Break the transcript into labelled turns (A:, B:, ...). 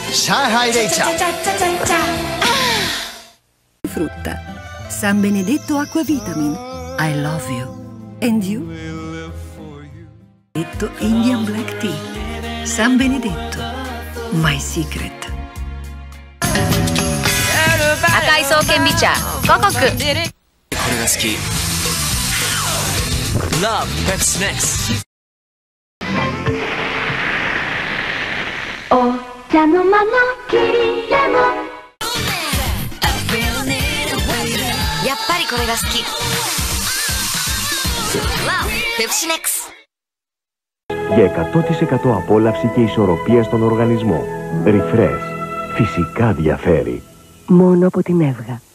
A: Shanghai Reicha.
B: Frutta. San Benedetto Acqua Vitamin. I love you. And you? Indian Black Tea. San Benedetto. My secret.
C: 赤い爽健美茶5穀。
D: これが好き。Love Pepsi Max。
E: お茶の間の霧レモン。
C: やっぱりこれが好き。Love Pepsi Max。
F: Για 100% απόλαυση και ισορροπία στον οργανισμό. Refresh. Φυσικά διαφέρει.
B: Μόνο από την Εύγα.